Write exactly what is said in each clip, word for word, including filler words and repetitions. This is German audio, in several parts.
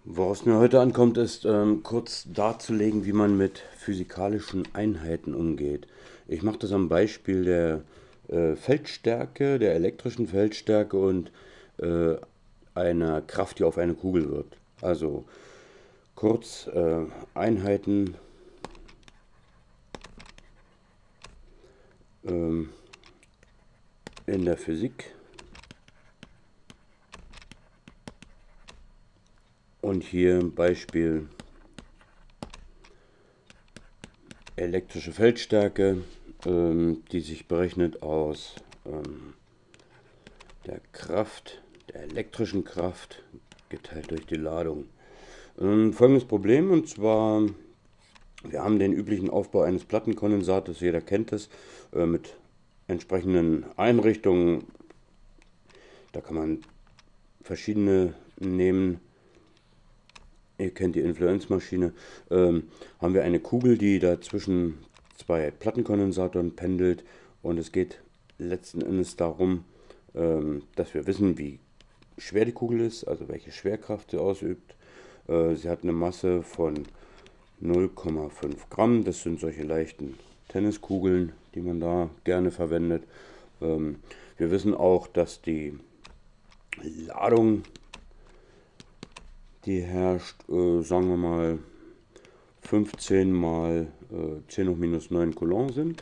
Woraus es mir heute ankommt, ist ähm, kurz darzulegen, wie man mit physikalischen Einheiten umgeht. Ich mache das am Beispiel der äh, Feldstärke, der elektrischen Feldstärke und äh, einer Kraft, die auf eine Kugel wirkt. Also kurz äh, Einheiten ähm, in der Physik und hier ein Beispiel elektrische Feldstärke, ähm, die sich berechnet aus ähm, der Kraft, der elektrischen Kraft geteilt durch die Ladung. Ähm, folgendes Problem, und zwar, wir haben den üblichen Aufbau eines Plattenkondensators, jeder kennt es, äh, mit entsprechenden Einrichtungen. Da kann man verschiedene nehmen. Ihr kennt die Influenzmaschine. Ähm, haben wir eine Kugel, die da zwischen zwei Plattenkondensatoren pendelt, und es geht letzten Endes darum, ähm, dass wir wissen, wie schwer die Kugel ist, also welche Schwerkraft sie ausübt. Äh, sie hat eine Masse von null Komma fünf Gramm. Das sind solche leichten Tenniskugeln, die man da gerne verwendet. Ähm, wir wissen auch, dass die Ladung, die herrscht, äh, sagen wir mal, fünfzehn mal äh, zehn hoch minus neun Coulomb sind.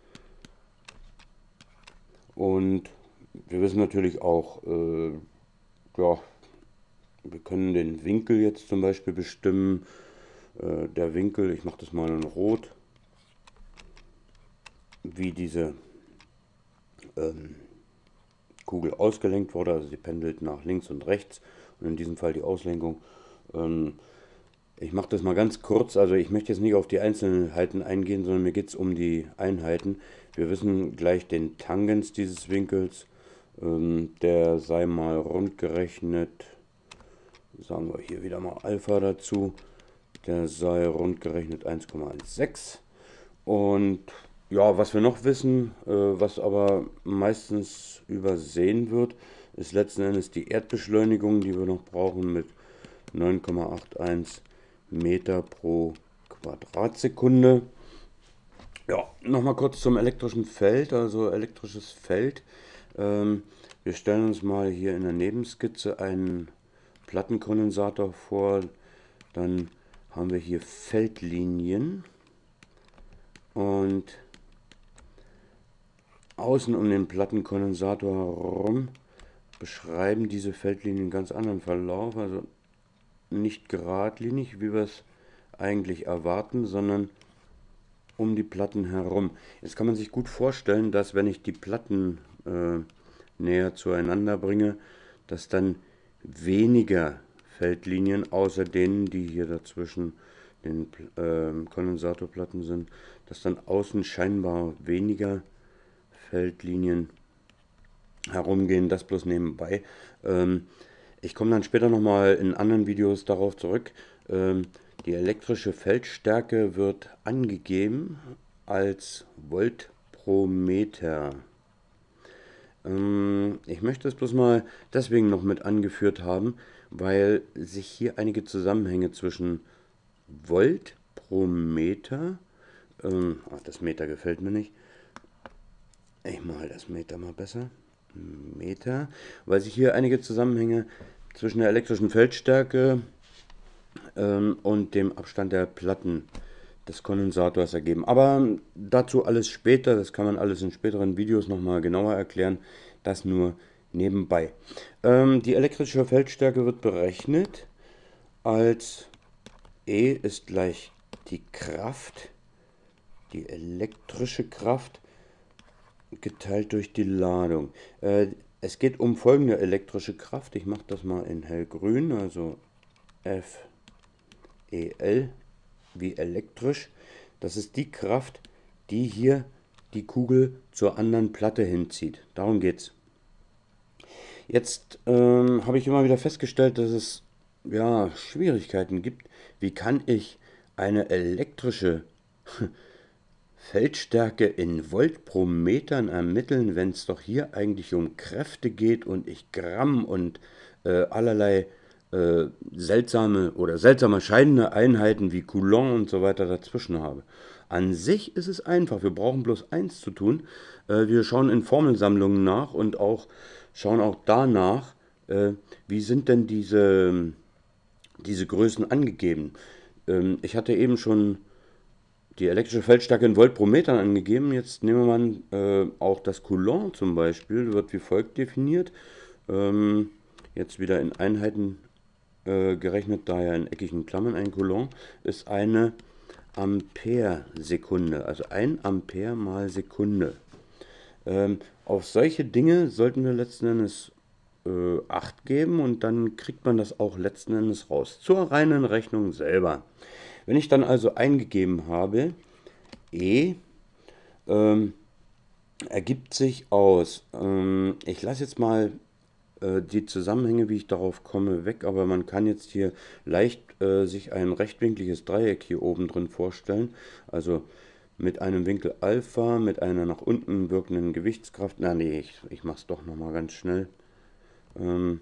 Und wir wissen natürlich auch, äh, ja, wir können den Winkel jetzt zum Beispiel bestimmen. Äh, der Winkel, ich mache das mal in Rot, wie diese ähm, Kugel ausgelenkt wurde. Also sie pendelt nach links und rechts, und in diesem Fall die Auslenkung. Ähm, ich mache das mal ganz kurz. Also ich möchte jetzt nicht auf die Einzelheiten eingehen, sondern mir geht es um die Einheiten. Wir wissen gleich den Tangens dieses Winkels. Ähm, der sei mal rund gerechnet, sagen wir hier wieder mal Alpha dazu, der sei rund gerechnet eins Komma sechzehn. Und ja, was wir noch wissen, äh, was aber meistens übersehen wird, ist letzten Endes die Erdbeschleunigung, die wir noch brauchen, mit neun Komma einundachtzig Meter pro Quadratsekunde. Ja, nochmal kurz zum elektrischen Feld, also elektrisches Feld. Ähm, wir stellen uns mal hier in der Nebenskizze einen Plattenkondensator vor. Dann haben wir hier Feldlinien, und außen um den Plattenkondensator herum beschreiben diese Feldlinien einen ganz anderen Verlauf. Also nicht geradlinig, wie wir es eigentlich erwarten, sondern um die Platten herum. Jetzt kann man sich gut vorstellen, dass wenn ich die Platten äh, näher zueinander bringe, dass dann weniger Feldlinien außer denen, die hier dazwischen den äh, Kondensatorplatten sind, dass dann außen scheinbar weniger Feldlinien herumgehen. Das bloß nebenbei. Ähm, ich komme dann später nochmal in anderen Videos darauf zurück. Ähm, die elektrische Feldstärke wird angegeben als Volt pro Meter. Ähm, ich möchte es bloß mal deswegen noch mit angeführt haben, weil sich hier einige Zusammenhänge zwischen Volt pro Meter, ähm, ach, das Meter gefällt mir nicht, ich mal das Meter mal besser, Meter, weil sich hier einige Zusammenhänge zwischen der elektrischen Feldstärke ähm, und dem Abstand der Platten des Kondensators ergeben. Aber dazu alles später, das kann man alles in späteren Videos nochmal genauer erklären, das nur nebenbei. Ähm, die elektrische Feldstärke wird berechnet als E ist gleich die Kraft, die elektrische Kraft geteilt durch die Ladung. Äh, es geht um folgende elektrische Kraft. Ich mache das mal in hellgrün, also F E L wie elektrisch. Das ist die Kraft, die hier die Kugel zur anderen Platte hinzieht. Darum geht's. Jetzt ähm, habe ich immer wieder festgestellt, dass es ja Schwierigkeiten gibt. Wie kann ich eine elektrische Feldstärke in Volt pro Metern ermitteln, wenn es doch hier eigentlich um Kräfte geht und ich Gramm und äh, allerlei äh, seltsame oder seltsam erscheinende Einheiten wie Coulomb und so weiter dazwischen habe. An sich ist es einfach. Wir brauchen bloß eins zu tun. Äh, wir schauen in Formelsammlungen nach und auch schauen auch danach, äh, wie sind denn diese, diese Größen angegeben. Ähm, ich hatte eben schon die elektrische Feldstärke in Volt pro Meter angegeben. Jetzt nehmen wir mal äh, auch das Coulomb zum Beispiel, wird wie folgt definiert. Ähm, jetzt wieder in Einheiten äh, gerechnet, daher in eckigen Klammern. Ein Coulomb ist eine Ampere-Sekunde, also ein Ampere mal Sekunde. Ähm, auf solche Dinge sollten wir letzten Endes äh, Acht geben und dann kriegt man das auch letzten Endes raus. Zur reinen Rechnung selber. Wenn ich dann also eingegeben habe, E ähm, ergibt sich aus, ähm, ich lasse jetzt mal äh, die Zusammenhänge, wie ich darauf komme, weg, aber man kann jetzt hier leicht äh, sich ein rechtwinkliges Dreieck hier oben drin vorstellen. Also mit einem Winkel Alpha, mit einer nach unten wirkenden Gewichtskraft. Na nee, ich, ich mache es doch nochmal ganz schnell. Ähm,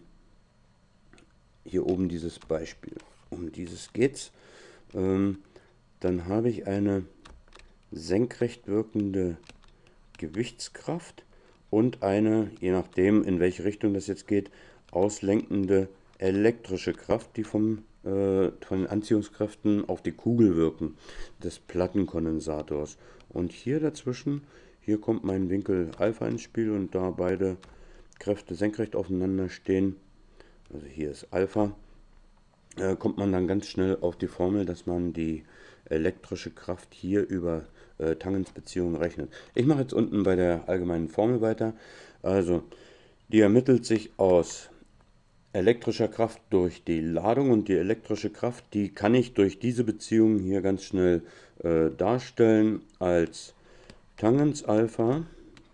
hier oben dieses Beispiel. Um dieses geht's. Ähm, dann habe ich eine senkrecht wirkende Gewichtskraft und eine, je nachdem in welche Richtung das jetzt geht, auslenkende elektrische Kraft, die vom, äh, von den Anziehungskräften auf die Kugel wirken, des Plattenkondensators. Und hier dazwischen, hier kommt mein Winkel Alpha ins Spiel und da beide Kräfte senkrecht aufeinander stehen, also hier ist Alpha, äh, kommt man dann ganz schnell auf die Formel, dass man die elektrische Kraft hier über äh, Tangensbeziehungen rechnet. Ich mache jetzt unten bei der allgemeinen Formel weiter. Also, die ermittelt sich aus elektrischer Kraft durch die Ladung und die elektrische Kraft, die kann ich durch diese Beziehung hier ganz schnell äh, darstellen als Tangens Alpha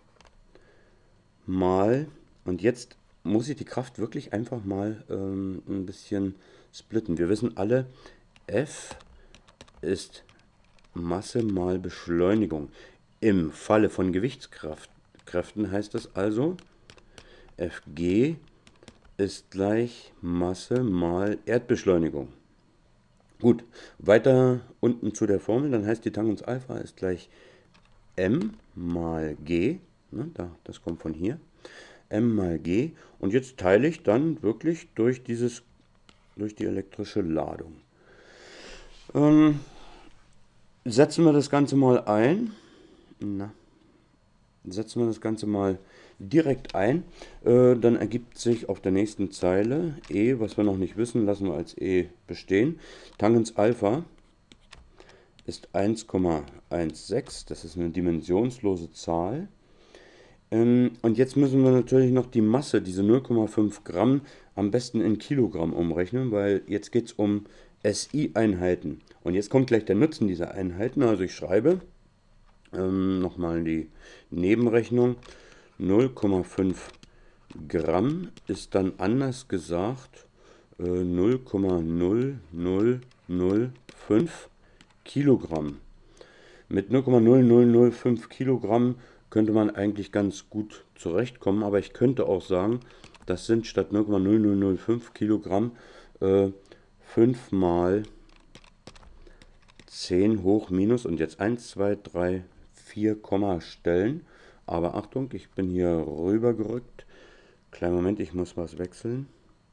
mal, und jetzt muss ich die Kraft wirklich einfach mal ähm, ein bisschen splitten. Wir wissen alle, F ist Masse mal Beschleunigung. Im Falle von Gewichtskräften heißt es also, Fg ist gleich Masse mal Erdbeschleunigung. Gut, weiter unten zu der Formel, dann heißt die Tangens Alpha ist gleich m mal g, ne, da, das kommt von hier, m mal g, und jetzt teile ich dann wirklich durch, dieses, durch die elektrische Ladung. Ähm, setzen wir das Ganze mal ein. Na, setzen wir das Ganze mal direkt ein. Äh, dann ergibt sich auf der nächsten Zeile E, was wir noch nicht wissen, lassen wir als E bestehen. Tangens Alpha ist eins Komma sechzehn, das ist eine dimensionslose Zahl. Ähm, und jetzt müssen wir natürlich noch die Masse, diese null Komma fünf Gramm, am besten in Kilogramm umrechnen, weil jetzt geht es um S I-Einheiten. Und jetzt kommt gleich der Nutzen dieser Einheiten. Also ich schreibe ähm, nochmal die Nebenrechnung. null Komma fünf Gramm ist dann anders gesagt äh, null Komma null null null fünf Kilogramm. Mit null Komma null null null fünf Kilogramm könnte man eigentlich ganz gut zurechtkommen, aber ich könnte auch sagen, das sind statt null Komma null null null fünf Kilogramm äh, fünf mal zehn hoch minus und jetzt eins, zwei, drei, vier Kommastellen. Aber Achtung, ich bin hier rüber gerückt. Kleinen Moment, ich muss was wechseln.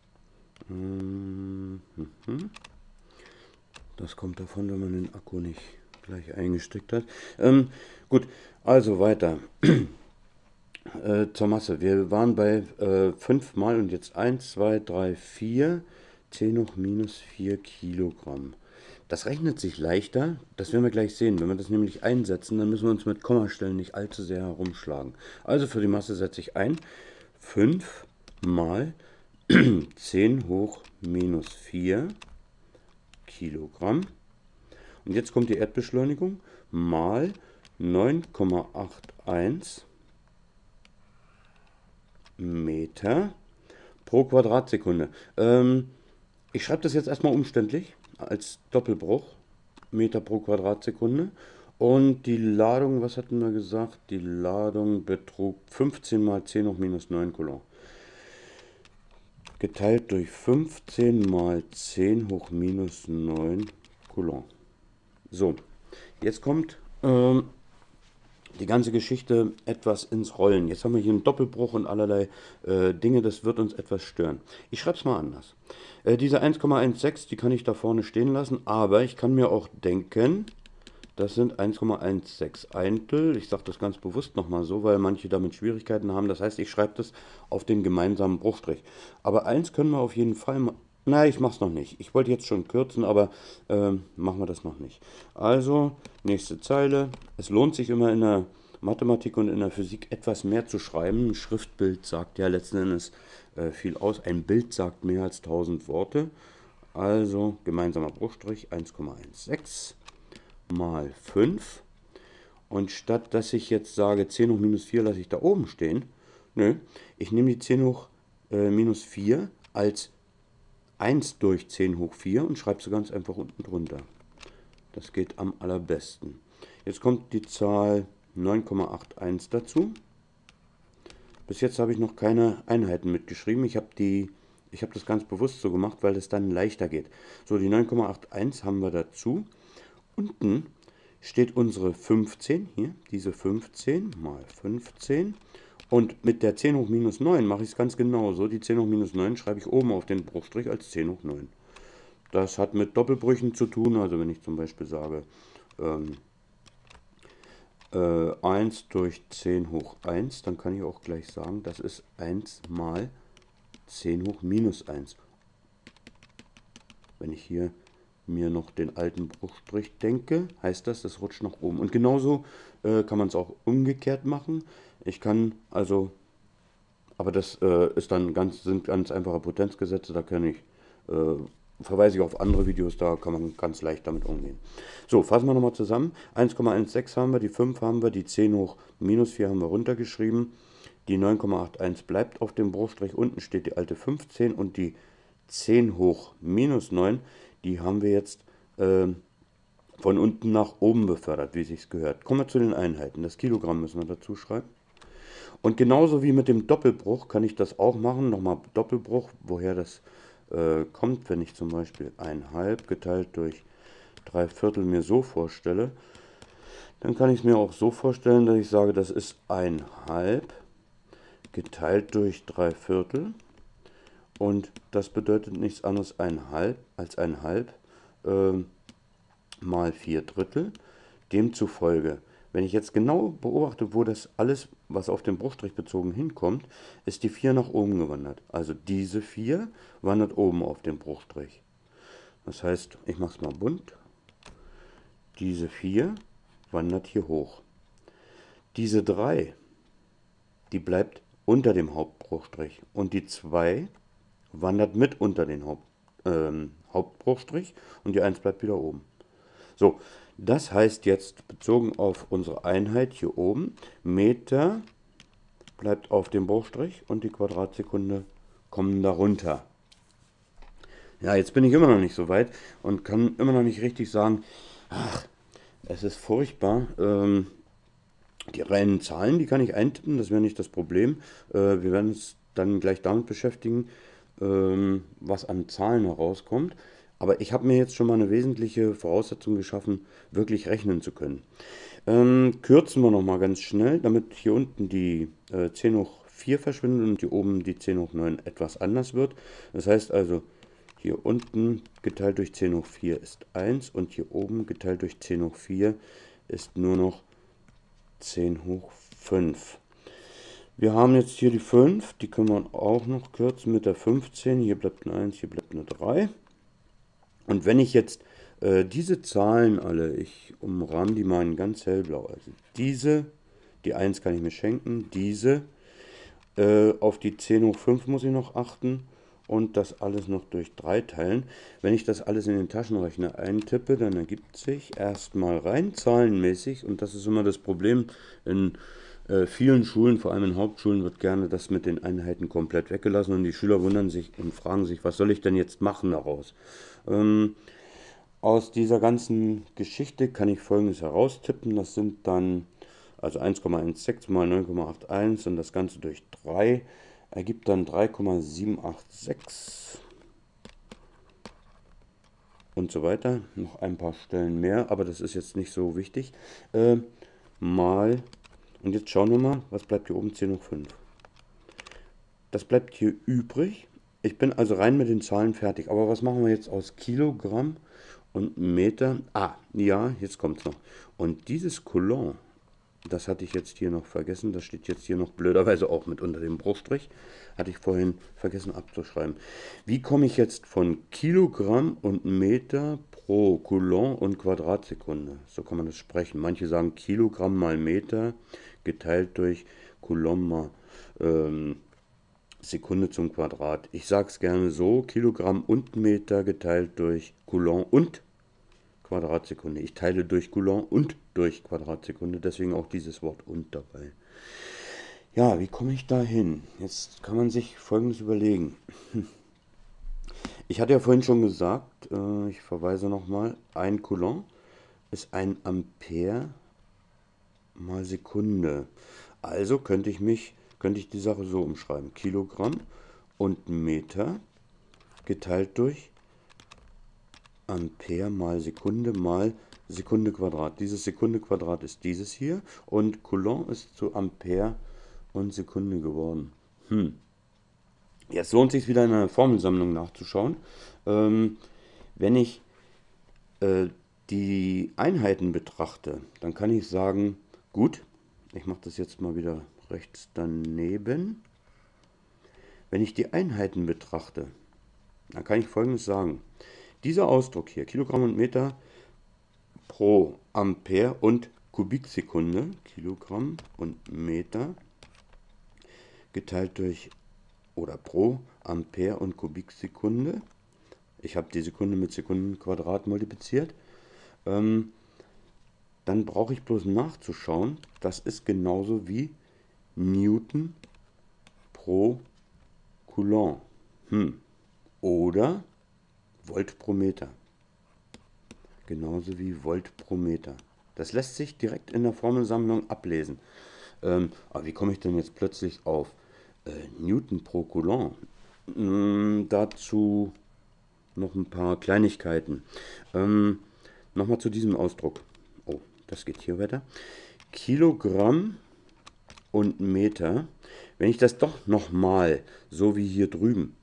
Das kommt davon, wenn man den Akku nicht gleich eingesteckt hat. Ähm, gut, also weiter. äh, zur Masse. Wir waren bei äh, fünf mal und jetzt eins, zwei, drei, vier. zehn hoch minus vier Kilogramm. Das rechnet sich leichter, das werden wir gleich sehen. Wenn wir das nämlich einsetzen, dann müssen wir uns mit Kommastellen nicht allzu sehr herumschlagen. Also für die Masse setze ich ein fünf mal zehn hoch minus vier Kilogramm. Und jetzt kommt die Erdbeschleunigung mal neun Komma einundachtzig Meter pro Quadratsekunde. Ähm, ich schreibe das jetzt erstmal umständlich als Doppelbruch, Meter pro Quadratsekunde. Und die Ladung, was hatten wir gesagt? Die Ladung betrug fünfzehn mal zehn hoch minus neun Coulomb. geteilt durch fünfzehn mal zehn hoch minus neun Coulomb. So, jetzt kommt ähm, die ganze Geschichte etwas ins Rollen. Jetzt haben wir hier einen Doppelbruch und allerlei äh, Dinge, das wird uns etwas stören. Ich schreibe es mal anders. Äh, diese eins Komma sechzehn, die kann ich da vorne stehen lassen, aber ich kann mir auch denken, das sind eins Komma sechzehn Eintel. Ich sage das ganz bewusst nochmal so, weil manche damit Schwierigkeiten haben. Das heißt, ich schreibe das auf den gemeinsamen Bruchstrich. Aber eins können wir auf jeden Fall mal. Nein, ich mache es noch nicht. Ich wollte jetzt schon kürzen, aber ähm, machen wir das noch nicht. Also, nächste Zeile. Es lohnt sich immer in der Mathematik und in der Physik etwas mehr zu schreiben. Ein Schriftbild sagt ja letzten Endes äh, viel aus. Ein Bild sagt mehr als tausend Worte. Also, gemeinsamer Bruchstrich eins Komma sechzehn mal fünf. Und statt dass ich jetzt sage zehn hoch minus vier lasse ich da oben stehen, nö, ich nehme die zehn hoch äh, minus vier als eins durch zehn hoch vier und schreibe sie ganz einfach unten drunter. Das geht am allerbesten. Jetzt kommt die Zahl neun Komma einundachtzig dazu. Bis jetzt habe ich noch keine Einheiten mitgeschrieben. Ich habe die, ich habe das ganz bewusst so gemacht, weil es dann leichter geht. So, die neun Komma einundachtzig haben wir dazu. Unten steht unsere fünfzehn, hier, diese fünfzehn mal fünfzehn. Und mit der zehn hoch minus neun mache ich es ganz genauso. Die zehn hoch minus neun schreibe ich oben auf den Bruchstrich als zehn hoch neun. Das hat mit Doppelbrüchen zu tun. Also wenn ich zum Beispiel sage ähm, äh, eins durch zehn hoch eins, dann kann ich auch gleich sagen, das ist eins mal zehn hoch minus eins. Wenn ich hier mir noch den alten Bruchstrich denke, heißt das, das rutscht nach oben. Und genauso äh, kann man es auch umgekehrt machen. Ich kann also, aber das äh, ist dann ganz, sind ganz einfache Potenzgesetze, da kann ich, äh, verweise ich auf andere Videos, da kann man ganz leicht damit umgehen. So, fassen wir nochmal zusammen. eins Komma sechzehn haben wir, die fünf haben wir, die zehn hoch minus vier haben wir runtergeschrieben. Die neun Komma einundachtzig bleibt auf dem Bruchstrich, unten steht die alte fünfzehn und die zehn hoch minus neun, die haben wir jetzt äh, von unten nach oben befördert, wie es sich gehört. Kommen wir zu den Einheiten. Das Kilogramm müssen wir dazu schreiben. Und genauso wie mit dem Doppelbruch kann ich das auch machen. Nochmal Doppelbruch, woher das äh, kommt, wenn ich zum Beispiel ein Halb geteilt durch drei Viertel mir so vorstelle, dann kann ich es mir auch so vorstellen, dass ich sage, das ist ein Halb geteilt durch drei Viertel. Und das bedeutet nichts anderes ein Halb als ein Halb äh, mal vier Drittel. Demzufolge, wenn ich jetzt genau beobachte, wo das alles, was auf den Bruchstrich bezogen hinkommt, ist die vier nach oben gewandert. Also diese vier wandert oben auf den Bruchstrich. Das heißt, ich mache es mal bunt. Diese vier wandert hier hoch. Diese drei, die bleibt unter dem Hauptbruchstrich. Und die zwei wandert mit unter den Haupt, ähm, Hauptbruchstrich und die eins bleibt wieder oben. So, das heißt jetzt, bezogen auf unsere Einheit hier oben, Meter bleibt auf dem Bruchstrich und die Quadratsekunde kommen darunter. Ja, jetzt bin ich immer noch nicht so weit und kann immer noch nicht richtig sagen, ach, es ist furchtbar. Ähm, die reinen Zahlen, die kann ich eintippen, das wäre nicht das Problem. Äh, wir werden uns dann gleich damit beschäftigen, ähm, was an Zahlen herauskommt. Aber ich habe mir jetzt schon mal eine wesentliche Voraussetzung geschaffen, wirklich rechnen zu können. Ähm, kürzen wir nochmal ganz schnell, damit hier unten die äh, zehn hoch vier verschwindet und hier oben die zehn hoch neun etwas anders wird. Das heißt also, hier unten geteilt durch zehn hoch vier ist eins und hier oben geteilt durch zehn hoch vier ist nur noch zehn hoch fünf. Wir haben jetzt hier die fünf, die können wir auch noch kürzen mit der fünfzehn. Hier bleibt eine eins, hier bleibt eine drei. Und wenn ich jetzt äh, diese Zahlen alle, ich umrahme die mal in ganz hellblau, also diese, die eins kann ich mir schenken, diese, äh, auf die zehn hoch fünf muss ich noch achten und das alles noch durch drei teilen. Wenn ich das alles in den Taschenrechner eintippe, dann ergibt sich erstmal rein zahlenmäßig, und das ist immer das Problem in äh, vielen Schulen, vor allem in Hauptschulen, wird gerne das mit den Einheiten komplett weggelassen und die Schüler wundern sich und fragen sich, was soll ich denn jetzt machen daraus? Ähm, aus dieser ganzen Geschichte kann ich Folgendes heraustippen, das sind dann also eins Komma sechzehn mal neun Komma einundachtzig und das Ganze durch drei ergibt dann drei Komma sieben acht sechs und so weiter. Noch ein paar Stellen mehr, aber das ist jetzt nicht so wichtig. Äh, mal, und jetzt schauen wir mal, was bleibt hier oben, zehn hoch fünf. Das bleibt hier übrig. Ich bin also rein mit den Zahlen fertig. Aber was machen wir jetzt aus Kilogramm und Meter? Ah, ja, jetzt kommt es noch. Und dieses Coulomb, das hatte ich jetzt hier noch vergessen. Das steht jetzt hier noch blöderweise auch mit unter dem Bruchstrich. Hatte ich vorhin vergessen abzuschreiben. Wie komme ich jetzt von Kilogramm und Meter pro Coulomb und Quadratsekunde? So kann man das sprechen. Manche sagen Kilogramm mal Meter geteilt durch Coulomb mal ähm, Sekunde zum Quadrat. Ich sage es gerne so, Kilogramm und Meter geteilt durch Coulomb und Quadratsekunde. Ich teile durch Coulomb und durch Quadratsekunde, deswegen auch dieses Wort und dabei. Ja, wie komme ich da hin? Jetzt kann man sich Folgendes überlegen. Ich hatte ja vorhin schon gesagt, äh, ich verweise nochmal, ein Coulomb ist ein Ampere mal Sekunde. Also könnte ich mich, könnte ich die Sache so umschreiben. Kilogramm und Meter geteilt durch Ampere mal Sekunde mal Sekunde Quadrat. Dieses Sekunde Quadrat ist dieses hier und Coulomb ist zu Ampere und Sekunde geworden. Hm. Jetzt lohnt es sich wieder in einer Formelsammlung nachzuschauen. Ähm, wenn ich äh, die Einheiten betrachte, dann kann ich sagen, gut, ich mache das jetzt mal wieder rechts daneben. Wenn ich die Einheiten betrachte, dann kann ich Folgendes sagen. Dieser Ausdruck hier, Kilogramm und Meter pro Ampere und Kubiksekunde, Kilogramm und Meter geteilt durch oder pro Ampere und Kubiksekunde. Ich habe die Sekunde mit Sekundenquadrat multipliziert. Ähm, dann brauche ich bloß nachzuschauen. Das ist genauso wie Newton pro Coulomb. Hm. Oder Volt pro Meter. Genauso wie Volt pro Meter. Das lässt sich direkt in der Formelsammlung ablesen. Ähm, aber wie komme ich denn jetzt plötzlich auf äh, Newton pro Coulomb? Hm, dazu noch ein paar Kleinigkeiten. Ähm, Nochmal zu diesem Ausdruck. Oh, das geht hier weiter. Kilogramm und Meter. Wenn ich das doch nochmal, so wie hier drüben,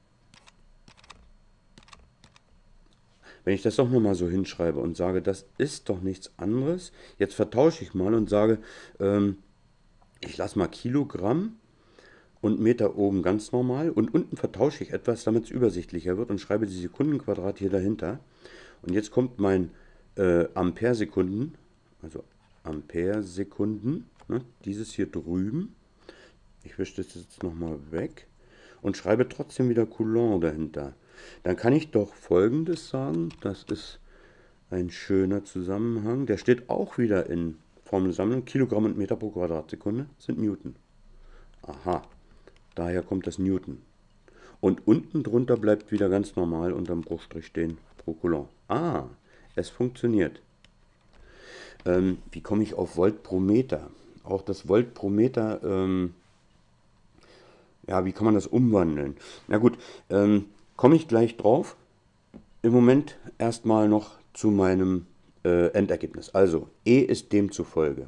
wenn ich das doch nochmal so hinschreibe und sage, das ist doch nichts anderes, jetzt vertausche ich mal und sage, ähm, ich lasse mal Kilogramm und Meter oben ganz normal und unten vertausche ich etwas, damit es übersichtlicher wird und schreibe die Sekundenquadrat hier dahinter. Und jetzt kommt mein äh, Ampere-Sekunden, also Ampere-Sekunden, ne, dieses hier drüben. Ich wische das jetzt nochmal weg und schreibe trotzdem wieder Coulomb dahinter. Dann kann ich doch Folgendes sagen, das ist ein schöner Zusammenhang, der steht auch wieder in Formelsammlung, Kilogramm und Meter pro Quadratsekunde sind Newton. Aha, daher kommt das Newton. Und unten drunter bleibt wieder ganz normal unterm Bruchstrich stehen pro Coulomb. Ah, es funktioniert. Ähm, wie komme ich auf Volt pro Meter? Auch das Volt pro Meter, ähm, ja, wie kann man das umwandeln? Na gut, ähm, komme ich gleich drauf. Im Moment erstmal noch zu meinem äh, Endergebnis. Also, E ist demzufolge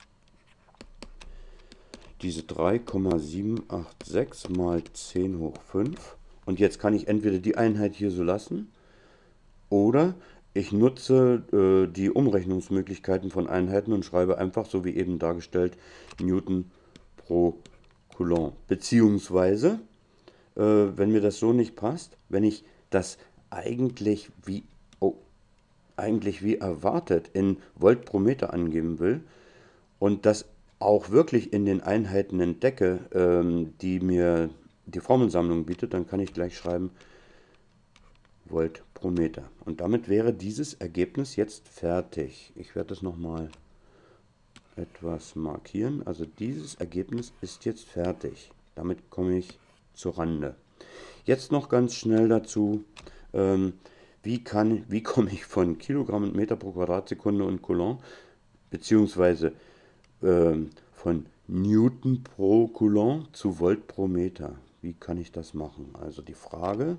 diese drei Komma sieben acht sechs mal zehn hoch fünf. Und jetzt kann ich entweder die Einheit hier so lassen oder ich nutze äh, die Umrechnungsmöglichkeiten von Einheiten und schreibe einfach, so wie eben dargestellt, Newton pro Coulomb. Beziehungsweise, äh, wenn mir das so nicht passt, wenn ich das eigentlich wie, oh, eigentlich wie erwartet in Volt pro Meter angeben will und das auch wirklich in den Einheiten entdecke, ähm, die mir die Formelsammlung bietet, dann kann ich gleich schreiben Volt pro Meter. Und damit wäre dieses Ergebnis jetzt fertig. Ich werde das nochmal etwas markieren. Also dieses Ergebnis ist jetzt fertig. Damit komme ich zur Rande. Jetzt noch ganz schnell dazu, ähm, wie, kann, wie komme ich von Kilogramm und Meter pro Quadratsekunde und Coulomb, beziehungsweise ähm, von Newton pro Coulomb zu Volt pro Meter. Wie kann ich das machen? Also die Frage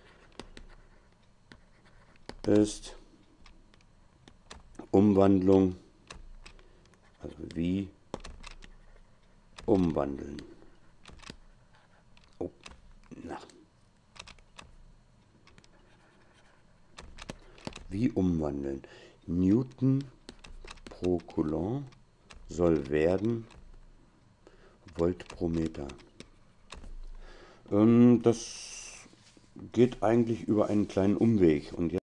ist Umwandlung, also wie umwandeln. Oh, na. Wie umwandeln? Newton pro Coulomb soll werden Volt pro Meter. Ähm, das geht eigentlich über einen kleinen Umweg. Und jetzt